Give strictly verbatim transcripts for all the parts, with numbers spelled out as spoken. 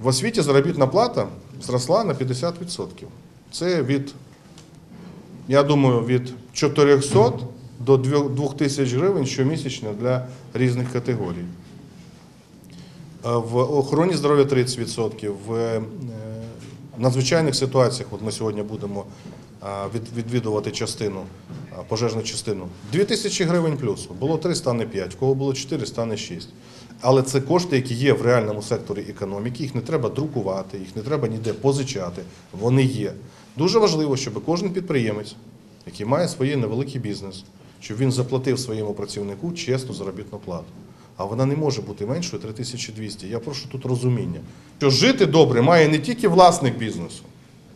В освіті заробітна плата зросла на п'ятдесят відсотків. Це від, я думаю, від чотирьохсот до двох тисяч гривень щомісячно для різних категорій. В охороні здоров'я тридцять відсотків, в надзвичайних ситуаціях, от ми сьогодні будемо відвідувати частину, пожежну частину, дві тисячі гривень плюсу. Було три, стане п'ять, в кого було чотири, стане шість. Але це кошти, які є в реальному секторі економіки, їх не треба друкувати, їх не треба ніде позичати, вони є. Дуже важливо, щоб кожен підприємець, який має свій невеликий бізнес, щоб він заплатив своєму працівнику чесну заробітну плату. А вона не може бути меншою три тисячі двісті. Я прошу тут розуміння, що жити добре має не тільки власник бізнесу,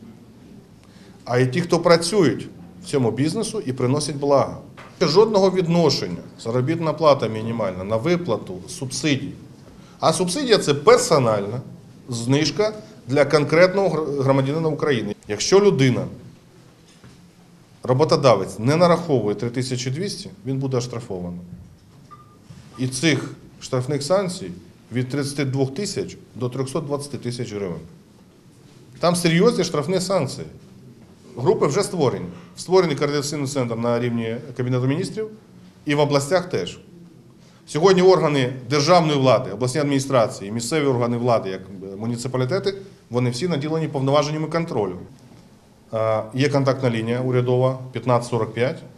а й ті, хто працюють в цьому бізнесу і приносять благо. Жодного відношення заробітна плата мінімальна на виплату субсидій. А субсидія – це персональна знижка для конкретного громадянина України. Якщо людина, роботодавець, не нараховує три тисячі двісті, він буде оштрафований. І цих штрафних санкцій від тридцяти двох тисяч до трьохсот двадцяти тисяч гривень. Там серйозні штрафні санкції. Групи вже створені. Створений координаційний центр на рівні Кабінету міністрів і в областях теж. Сьогодні органи державної влади, обласні адміністрації, місцеві органи влади, як муніципалітети, вони всі наділені повноваженнями контролю. Є контактна лінія урядова п'ятнадцять сорок п'ять.